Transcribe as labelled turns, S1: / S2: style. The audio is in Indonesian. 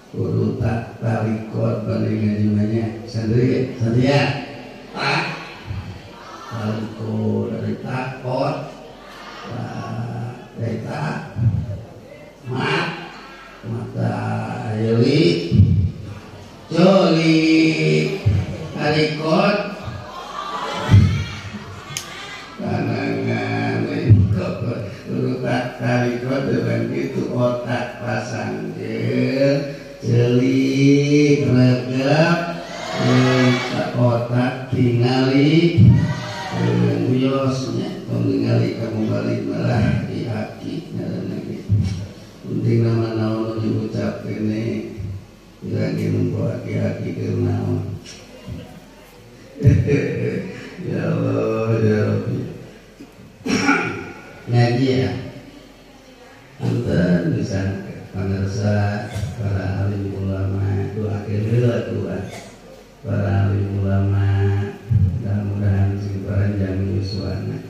S1: kudu tak tarikot pada ngaji sendiri ya tak tarikot dari takot dari tak mat mata yuli joli tarikot kanangan kudu tak tarikot dengan itu otak pasang jeli regap otak tingali uyosnya mengali kamu balik malah di haki lagi penting nama naon diucap ini lagi membawa haki ke naon ya Allah ya Rabbi ngaji ya anten bisa pangersa para alim ulama doakeun heula Tuhan para alim ulama mudah-mudahan sing paranjang yuswana